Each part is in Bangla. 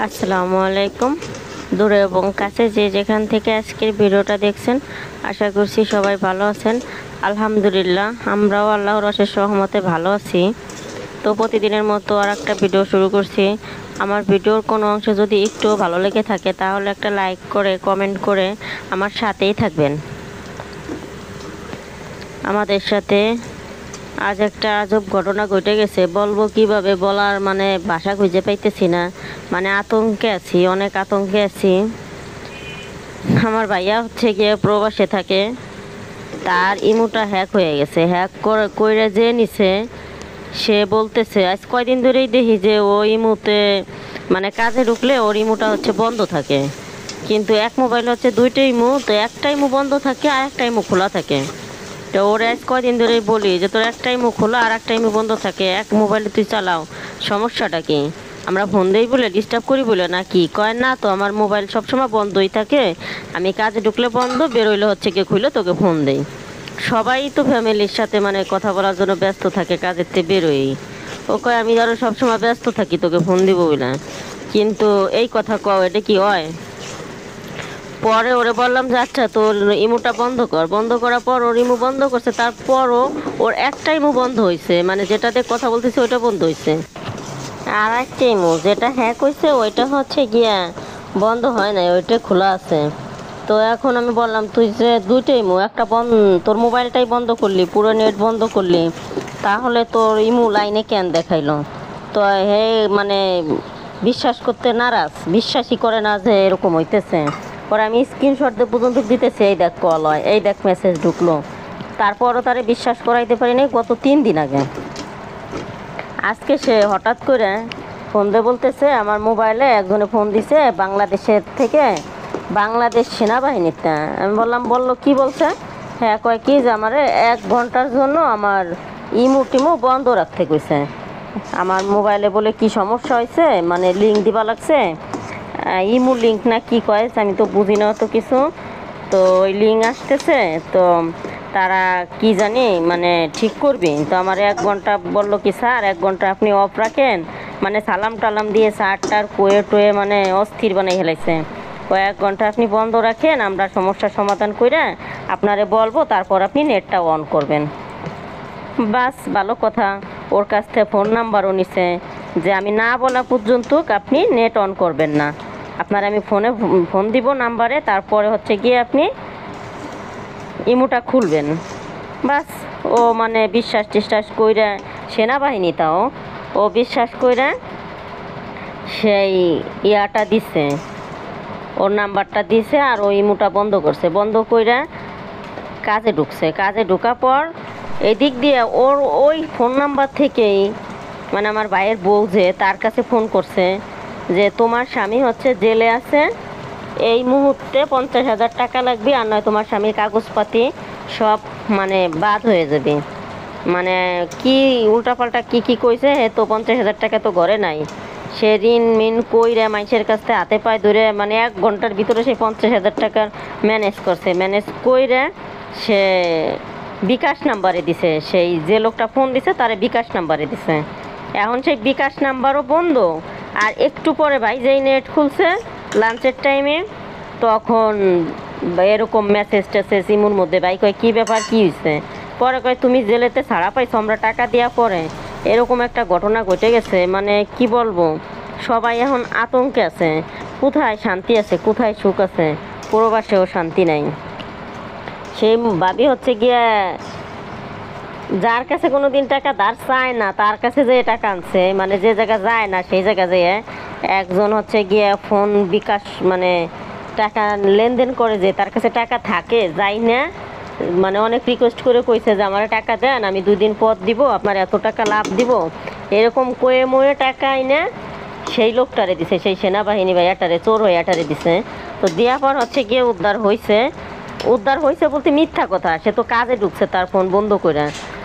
আসসালামু আলাইকুম। দূরে এবং কাছে যে যেখান থেকে আজকের ভিডিওটা দেখছেন, আশা করছি সবাই ভালো আছেন। আলহামদুলিল্লাহ, আমরাও আল্লাহর অশেষ রহমতে ভালো আছি। তো প্রতিদিনের মতো আর একটা ভিডিও শুরু করছি। আমার ভিডিওর কোনো অংশ যদি একটু ভালো লেগে থাকে তাহলে একটা লাইক করে কমেন্ট করে আমার সাথেই থাকবেন। আমাদের সাথে আজ একটা আজব ঘটনা ঘটে গেছে, বলবো কিভাবে বলার ভাষা খুঁজে পাইতেছি না। আতঙ্কে আছি, অনেক আতঙ্কে আছি। আমার ভাইয়া হচ্ছে গিয়ে প্রবাসে থাকে, তার ইমুটা হ্যাক হয়ে গেছে। হ্যাক করে যে নিছে, সে বলতেছে আজ কয়দিন ধরেই দেখি যে ও ইমুতে কাজে ঢুকলে ওর ইমুটা হচ্ছে বন্ধ থাকে, কিন্তু এক মোবাইল হচ্ছে দুইটা ইমু, তো একটা ইমু বন্ধ থাকে আর একটা ইমু খোলা থাকে। তো ওরা আজ কয়দিন ধরেই বলি যে তোর একটাই মুখ খোলা আর একটাই মুখ বন্ধ থাকে, এক মোবাইলে তুই চালাও, সমস্যাটা কি? আমরা ফোন দেই বলে ডিস্টার্ব করি বলে নাকি? কয় না তো, আমার মোবাইল সবসময় বন্ধই থাকে, আমি কাজে ঢুকলে বন্ধ, বেরোইলে হচ্ছে কি খুলে তোকে ফোন দেই। সবাই তো ফ্যামিলির সাথে কথা বলার জন্য ব্যস্ত থাকে, কাজের থেকে বেরোই। ও কয় আমি ধরো সবসময় ব্যস্ত থাকি, তোকে ফোন দিব বলে। কিন্তু এই কথা কও, এটা কি হয়? পরে ওরে বললাম যে আচ্ছা তোর ইমুটা বন্ধ কর। বন্ধ করার পর ওর ইমু বন্ধ করছে, তারপরও ওর একটা ইমু বন্ধ হয়েছে, যেটাতে কথা বলতেছে ওইটা বন্ধ হয়েছে। আর একটা ইমু যেটা হ্যাক হয়েছে ওইটা হচ্ছে গিয়া বন্ধ হয় নাই, ওইটা খোলা আছে। তো এখন আমি বললাম তুই যে দুইটা ইমু, একটা তোর মোবাইলটাই বন্ধ করলি, পুরো নেট বন্ধ করলি, তাহলে তোর ইমু লাইনে কেন দেখাইলো? তো হে বিশ্বাস করতে নারাজ, বিশ্বাসই করে না যে এরকম হইতেছে। পরে আমি স্ক্রিনশট দিয়ে পর্যন্ত দিতেছি, এই দেখ কল হয়, এই দেখ মেসেজ ঢুকলো। তারপরও তারে বিশ্বাস করাইতে পারিনি। গত 3 দিন আগে আজকে সে হঠাৎ করে ফোন দিয়ে বলতেছে আমার মোবাইলে একজনে ফোন দিছে বাংলাদেশের থেকে, বাংলাদেশ সেনাবাহিনীতে। আমি বললো কি বলছে? হ্যাঁ, কয় কি যে আমার 1 ঘন্টার জন্য আমার ইমু টিমু বন্ধ রাখতে কইছে। আমার মোবাইলে বলে কি সমস্যা হয়েছে, লিঙ্ক দিবা লাগছে, ইমু লিঙ্ক না কি কয়, আমি তো বুঝি না তো কিছু। তো ওই লিঙ্ক আসতেছে, তো তারা কি জানি ঠিক করবি। তো আমার 1 ঘন্টা বললো কি স্যার 1 ঘন্টা আপনি অফ রাখেন, সালাম টালাম দিয়ে স্যার টার কোয়ে টোয়ে অস্থির বানাই হেলাইছে। 1 ঘন্টা আপনি বন্ধ রাখেন, আমরা সমস্যার সমাধান করে আপনারে বলবো, তারপর আপনি নেটটা অন করবেন। বাস, ভালো কথা। ওর কাছ থেকে ফোন নাম্বারও নিছে যে আমি না বলা পর্যন্ত আপনি নেট অন করবেন না, আপনার আমি ফোন দিব নাম্বারে, তারপরে হচ্ছে গিয়ে আপনি ইমুটা খুলবেন। বাস, ও বিশ্বাস টিশ্বাস কইরা, সেনাবাহিনী তাও, ও বিশ্বাস কইরা সেই ইয়াটা দিছে, ওর নাম্বারটা দিছে, আর ওই ইমুটা বন্ধ করছে। বন্ধ কইরা কাজে ঢুকছে। কাজে ঢোকার পর এই দিক দিয়ে ওর ওই ফোন নাম্বার থেকেই আমার ভাইয়ের বউ যে তার কাছে ফোন করছে যে তোমার স্বামী হচ্ছে জেলে আছে, এই মুহূর্তে 50,000 টাকা লাগবে, আর নয় তোমার স্বামীর কাগজপাতি সব বাদ হয়ে যাবে। কি উল্টাপাল্টা কি কইছে, তো 50,000 টাকা তো ঘরে নাই। সে ঋণ মিন কইরা মানুষের কাছ থেকে হাতে পায়ে ধরে 1 ঘন্টার ভিতরে সেই 50,000 টাকার ম্যানেজ করছে। ম্যানেজ কইরা সে বিকাশ নাম্বারে দিছে, সেই যে লোকটা ফোন দিছে তারে বিকাশ নাম্বারে দিছে। এখন সেই বিকাশ নাম্বারও বন্ধ। আর একটু পরে ভাই যেই নেট খুলছে লাঞ্চের টাইমে, তখন এরকম মেসেজ টেসেজ ইমুর মধ্যে। ভাই কয় কী ব্যাপার, কী হয়েছে? পরে কয় তুমি জেলেতে ছাড়া পাইছো, আমরা টাকা দেওয়া পরে এরকম একটা ঘটনা ঘটে গেছে। কি বলবো, সবাই এখন আতঙ্কে আছে। কোথায় শান্তি আছে, কোথায় সুখ আছে? প্রবাসেও শান্তি নাই। সেই ভাবি হচ্ছে গিয়া যার কাছে কোনো দিন টাকা ধার চায় না তার কাছে যে টাকা আনছে, যে জায়গা যায় না সেই জায়গা যেয়ে একজন হচ্ছে গিয়া ফোন বিকাশ টাকা লেনদেন করে, যে তার কাছে টাকা থাকে যাই না, অনেক রিকোয়েস্ট করে কইছে যে আমার টাকা দেন, আমি 2 দিন পর দিব, আপনার এত টাকা লাভ দিব, এরকম কয়ে ময়ে টাকা আইনা সেই লোকটারে দিছে, সেই সেনাবাহিনী ভাইয়াটারে, চোর ভাইয়াটারে দিছে। তো দেওয়ার পর হচ্ছে গিয়ে উদ্ধার হয়েছে বলতে মিথ্যা কথা, সে তো কাজে ঢুকছে তার ফোন বন্ধ করে।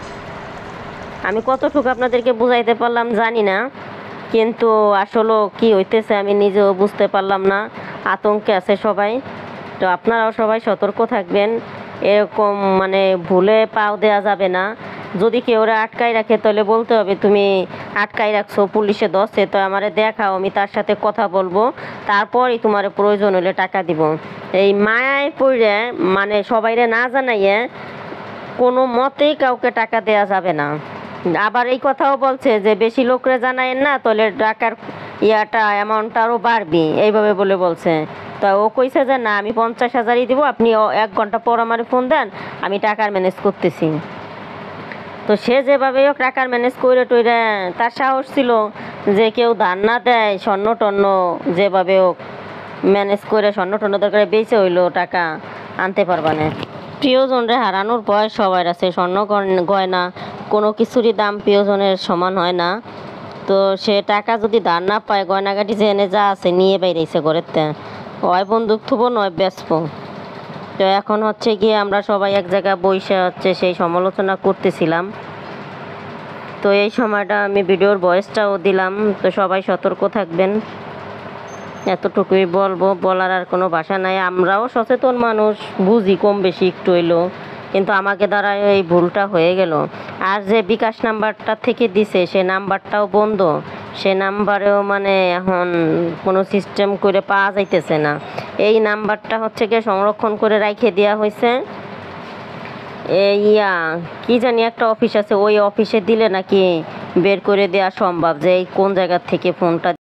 আমি কতটুকু আপনাদেরকে বুঝাইতে পারলাম জানি না, কিন্তু আসলে কি হইতেছে আমি নিজেও বুঝতে পারলাম না। আতঙ্কে আছে সবাই। তো আপনারাও সবাই সতর্ক থাকবেন, এরকম ভুলে পাও দেওয়া যাবে না। যদি কেউ ওরা আটকাই রাখে তাহলে বলতে হবে তুমি আটকাই রাখছো, পুলিশে ধরছে, তো আমারে দেখাও, আমি তার সাথে কথা বলবো, তারপরই তোমার প্রয়োজন হলে টাকা দিব। এই মায়ায় পড়ে মানে সবাইরে না জানাইয়ে কোনো মতেই কাউকে টাকা দেয়া যাবে না। আবার এই কথাও বলছে যে বেশি লোকরে জানায়েন না, তাহলে টাকার অ্যামাউন্টটা আরও বাড়বি, এইভাবে বলে বলছে। তো ও কইছে যে না, আমি 50,000ই দিব, আপনি 1 ঘন্টা পর আমার ফোন দেন, আমি টাকার ম্যানেজ করতেছি। তো সে যেভাবে হোক টাকার ম্যানেজ করে টইরে, তার সাহস ছিল যে কেউ ধার না দেয় স্বর্ণ টর্ণ যেভাবে হোক ম্যানেজ করে স্বর্ণ টর্ণ দরকার বেঁচে হইলো টাকা আনতে পারবা না। প্রিয়জনরে হারানোর ভয় সবার আছে, স্বর্ণ গয়না কোনো কিছুরই দাম প্রিয়জনের সমান হয় না। তো সে টাকা যদি ধার না পায়, গয়নাগাটি যে এনে যা আছে নিয়ে বাইরেছে ঘরেতে, হয় বন্দুক থুবো নয় বেচবো। তো এখন হচ্ছে গিয়ে আমরা সবাই এক জায়গায় বসে হচ্ছে সেই সমালোচনা করতেছিলাম। তো এই সময়টা আমি ভিডিওর ভয়েসটাও দিলাম। তো সবাই সতর্ক থাকবেন, এতটুকুই বলবো, বলার আর কোনো ভাষা নাই। আমরাও সচেতন মানুষ, বুঝি কম বেশি একটু হইলো, কিন্তু আমাকে দ্বারা এই ভুলটা হয়ে গেল। আর যে বিকাশ নাম্বারটা থেকে দিছে সে নাম্বারটাও বন্ধ, সে নাম্বারেও মানে এখন কোনো সিস্টেম করে পাওয়া যাইতেছে না। এই নাম্বারটা হচ্ছে গিয়ে সংরক্ষণ করে রাইখে দেওয়া হয়েছে, কি জানি একটা অফিস আছে, ওই অফিসে দিলে নাকি বের করে দেওয়া সম্ভব যে এই কোন জায়গা থেকে ফোনটা